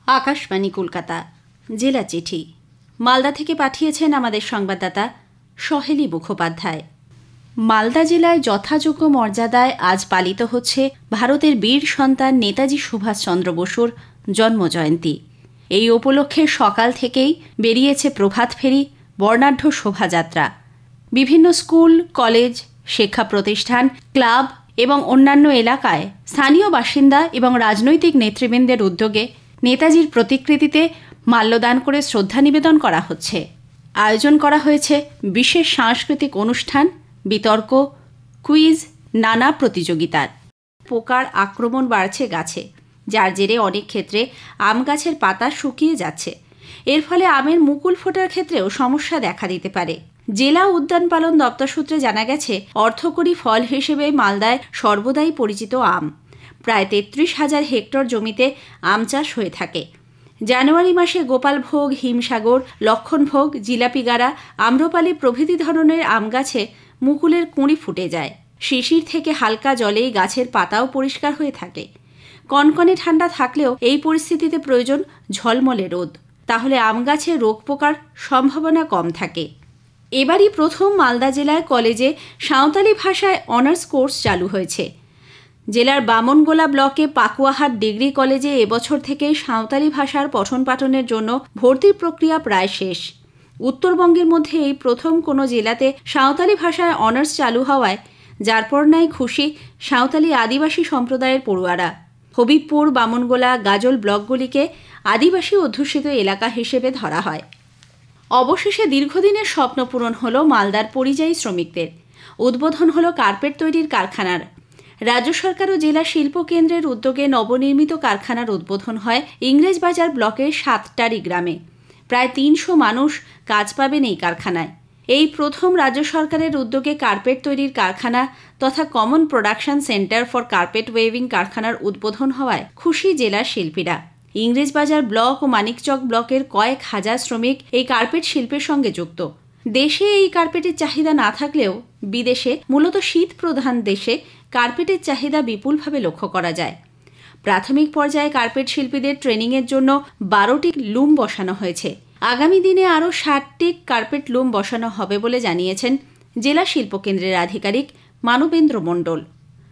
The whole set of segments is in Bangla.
আকাশবাণী কলকাতা জেলা চিঠি মালদা থেকে পাঠিয়েছেন আমাদের সংবাদদাতা সহেলী মুখোপাধ্যায়। মালদা জেলায় যথাযোগ্য মর্যাদায় আজ পালিত হচ্ছে ভারতের বীর সন্তান নেতাজি সুভাষচন্দ্র বসুর জন্মজয়ন্তী। এই উপলক্ষে সকাল থেকেই বেরিয়েছে প্রভাত ফেরি, বর্ণাঢ্য শোভাযাত্রা। বিভিন্ন স্কুল, কলেজ, শিক্ষা প্রতিষ্ঠান, ক্লাব এবং অন্যান্য এলাকায় স্থানীয় বাসিন্দা এবং রাজনৈতিক নেতৃবৃন্দের উদ্যোগে নেতাজির প্রতিকৃতিতে মাল্যদান করে শ্রদ্ধা নিবেদন করা হচ্ছে। আয়োজন করা হয়েছে বিশেষ সাংস্কৃতিক অনুষ্ঠান, বিতর্ক, কুইজ, নানা প্রতিযোগিতার। পোকার আক্রমণ বাড়ছে গাছে, যার জেরে অনেক ক্ষেত্রে আম গাছের পাতা শুকিয়ে যাচ্ছে। এর ফলে আমের মুকুল ফোটার ক্ষেত্রেও সমস্যা দেখা দিতে পারে। জেলা উদ্যান পালন দপ্তর সূত্রে জানা গেছে, অর্থকরী ফল হিসেবে মালদায় সর্বদাই পরিচিত আম। প্রায় 33,000 হেক্টর জমিতে আম চাষ হয়ে থাকে। জানুয়ারি মাসে গোপালভোগ, হিমসাগর, লক্ষণভোগ, জিলাপিগাড়া, আম্রপালি প্রভৃতি ধরনের আম গাছে মুকুলের কুঁড়ি ফুটে যায়। শিশির থেকে হালকা জলেই গাছের পাতাও পরিষ্কার হয়ে থাকে। কনকনে ঠান্ডা থাকলেও এই পরিস্থিতিতে প্রয়োজন ঝলমলে রোদ, তাহলে আম গাছে রোগ পোকার সম্ভাবনা কম থাকে। এবারই প্রথম মালদা জেলায় কলেজে সাঁওতালি ভাষায় অনার্স কোর্স চালু হয়েছে। জেলার বামনগোলা ব্লকে পাকুয়াহাট ডিগ্রি কলেজে এবছর থেকে সাঁওতালি ভাষার পঠন পাঠনের জন্য ভর্তির প্রক্রিয়া প্রায় শেষ। উত্তরবঙ্গের মধ্যে এই প্রথম কোনো জেলাতে সাঁওতালি ভাষায় অনার্স চালু হওয়ায় যারপর নাই খুশি সাঁওতালি আদিবাসী সম্প্রদায়ের পড়ুয়ারা। হবিবপুর, বামনগোলা, গাজল ব্লকগুলিকে আদিবাসী অধ্যুষিত এলাকা হিসেবে ধরা হয়। অবশেষে দীর্ঘদিনের স্বপ্ন পূরণ হল মালদার পরিযায়ী শ্রমিকদের। উদ্বোধন হল কার্পেট তৈরির কারখানার। রাজ্য সরকার ও জেলা শিল্প কেন্দ্রের উদ্যোগে নবনির্মিত কারখানার উদ্বোধন হয় ইংরেজবাজার ব্লকের 7টারি গ্রামে। প্রায় 300 মানুষ কাজ পাবেন এই কারখানায়। এই প্রথম রাজ্য সরকারের উদ্যোগে কার্পেট তৈরির কারখানা তথা common production centre for carpet weaving কারখানার উদ্বোধন হওয়ায় খুশি জেলার শিল্পীরা। ইংরেজবাজার ব্লক ও মানিকচক ব্লকের কয়েক হাজার শ্রমিক এই কার্পেট শিল্পের সঙ্গে যুক্ত। দেশে এই কার্পেটের চাহিদা না থাকলেও বিদেশে, মূলত শীত প্রধান দেশে কার্পেটের চাহিদা বিপুলভাবে লক্ষ্য করা যায়। প্রাথমিক পর্যায়ে কার্পেট শিল্পীদের ট্রেনিংয়ের জন্য 12টি লুম বসানো হয়েছে। আগামী দিনে আরও 60টি কার্পেট লুম বসানো হবে বলে জানিয়েছেন জেলা শিল্পকেন্দ্রের আধিকারিক মানবেন্দ্র মণ্ডল।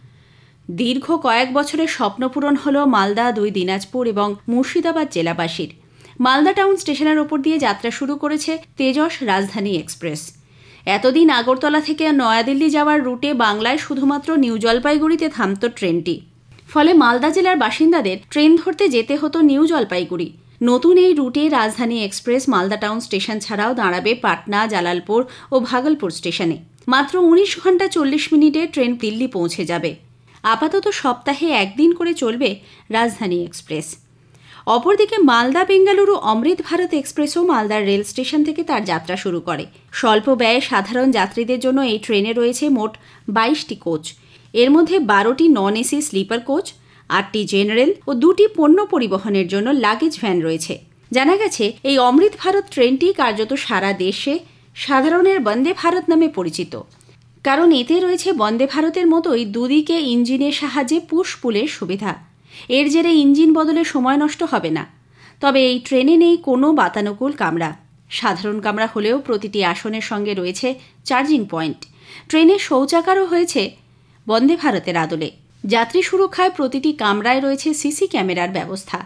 দীর্ঘ কয়েক বছরের স্বপ্নপূরণ হল মালদা, 2 দিনাজপুর এবং মুর্শিদাবাদ জেলাবাসীর। মালদা টাউন স্টেশনের ওপর দিয়ে যাত্রা শুরু করেছে তেজস রাজধানী এক্সপ্রেস। এতদিন আগরতলা থেকে নয়াদিল্লি যাওয়ার রুটে বাংলায় শুধুমাত্র নিউ জলপাইগুড়িতে থামত ট্রেনটি। ফলে মালদা জেলার বাসিন্দাদের ট্রেন ধরতে যেতে হতো নিউ জলপাইগুড়ি। নতুন এই রুটে রাজধানী এক্সপ্রেস মালদা টাউন স্টেশন ছাড়াও দাঁড়াবে পাটনা, জালালপুর ও ভাগলপুর স্টেশনে। মাত্র 19 ঘন্টা 40 মিনিটে ট্রেন দিল্লি পৌঁছে যাবে। আপাতত সপ্তাহে একদিন করে চলবে রাজধানী এক্সপ্রেস। অপরদিকে মালদা বেঙ্গালুরু অমৃত ভারত এক্সপ্রেসও মালদার রেল স্টেশন থেকে তার যাত্রা শুরু করে। স্বল্প ব্যয়ে সাধারণ যাত্রীদের জন্য এই ট্রেনে রয়েছে মোট 22টি কোচ। এর মধ্যে 12টি নন এসি স্লিপার কোচ, 8টি জেনারেল ও 2টি পণ্য পরিবহনের জন্য লাগেজ ভ্যান রয়েছে। জানা গেছে, এই অমৃত ভারত ট্রেনটি কার্যত সারা দেশে সাধারণের বন্দে ভারত নামে পরিচিত, কারণ এতে রয়েছে বন্দে ভারতের মতোই দুদিকে ইঞ্জিনের সাহায্যে পুশ পুলের সুবিধা। এর জেরে ইঞ্জিন বদলে সময় নষ্ট হবে না। তবে এই ট্রেনে নেই কোনো বাতানুকূল কামরা। সাধারণ কামরা হলেও প্রতিটি আসনের সঙ্গে রয়েছে চার্জিং পয়েন্ট। ট্রেনে শৌচাগারও হয়েছে বন্দে ভারতের আদলে। যাত্রী সুরক্ষায় প্রতিটি কামরায় রয়েছে সিসি ক্যামেরার ব্যবস্থা।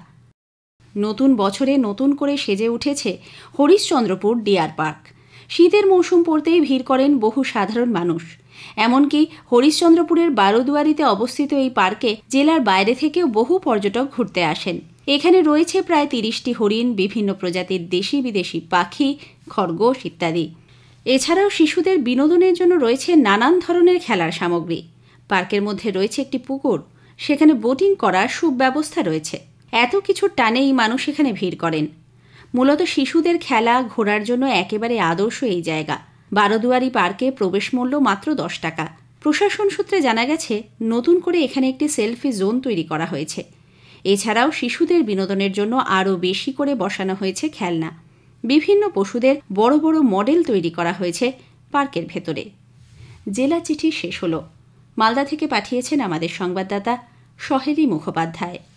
নতুন বছরে নতুন করে সেজে উঠেছে হরিশ্চন্দ্রপুর ডিয়ার পার্ক। শীতের মৌসুম পড়তেই ভিড় করেন বহু সাধারণ মানুষ। এমনকি হরিশ্চন্দ্রপুরের বারোদুয়ারিতে অবস্থিত এই পার্কে জেলার বাইরে থেকেও বহু পর্যটক ঘুরতে আসেন। এখানে রয়েছে প্রায় 30টি হরিণ, বিভিন্ন প্রজাতির দেশি বিদেশি পাখি, খরগোশ ইত্যাদি। এছাড়াও শিশুদের বিনোদনের জন্য রয়েছে নানান ধরনের খেলার সামগ্রী। পার্কের মধ্যে রয়েছে একটি পুকুর, সেখানে বোটিং করার সুব্যবস্থা রয়েছে। এত কিছুর টানেই মানুষ এখানে ভিড় করেন। মূলত শিশুদের খেলা, ঘোরার জন্য একেবারে আদর্শ এই জায়গা। বারোদুয়ারি পার্কে প্রবেশ মূল্য মাত্র 10 টাকা। প্রশাসন সূত্রে জানা গেছে, নতুন করে এখানে একটি সেলফি জোন তৈরি করা হয়েছে। এছাড়াও শিশুদের বিনোদনের জন্য আরও বেশি করে বসানো হয়েছে খেলনা। বিভিন্ন পশুদের বড় বড় মডেল তৈরি করা হয়েছে পার্কের ভেতরে। জেলা চিঠি শেষ হলো। মালদা থেকে পাঠিয়েছেন আমাদের সংবাদদাতা সহেলী মুখোপাধ্যায়।